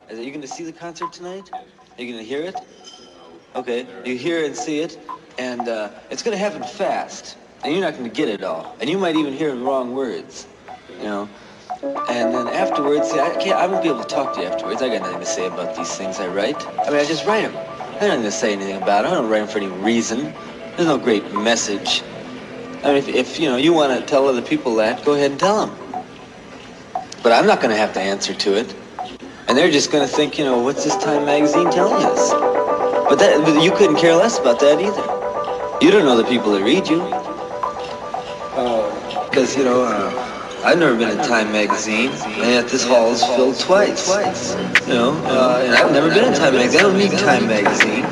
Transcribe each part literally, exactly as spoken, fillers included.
Are you going to see the concert tonight? Are you going to hear it? Okay, you hear and see it, and uh, it's going to happen fast, and you're not going to get it all, and you might even hear the wrong words, you know. And then afterwards, see, I can't, I won't be able to talk to you afterwards. I got nothing to say about these things I write. I mean, I just write them. I don't have to say anything about them. I don't write them for any reason. There's no great message. I mean, if, if you know, you want to tell other people that, go ahead and tell them. But I'm not going to have to answer to it. And they're just going to think, you know, what's this Time magazine telling us? But that, but you couldn't care less about that either. You don't know the people that read you. Because, uh, you know, uh, I've never been in Time magazine, and yet this hall is filled twice. Twice. You know, uh, and I've never been in Time magazine. I don't need Time magazine.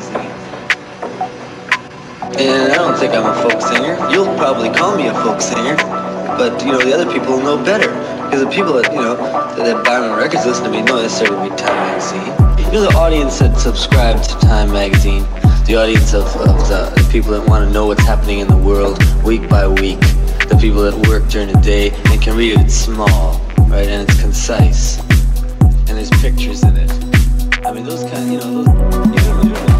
And I don't think I'm a folk singer. You'll probably call me a folk singer, but, you know, the other people know better. Because the people that, you know, that buy my records listen to me don't necessarily read Time magazine. You know, the audience that subscribes to Time magazine, the audience of, of the, the people that want to know what's happening in the world week by week, the people that work during the day and can read it, it's small, right, and it's concise, and there's pictures in it. I mean, those kind of, you know, those, you don't know.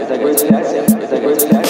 it's like a, it's like a, it's like a,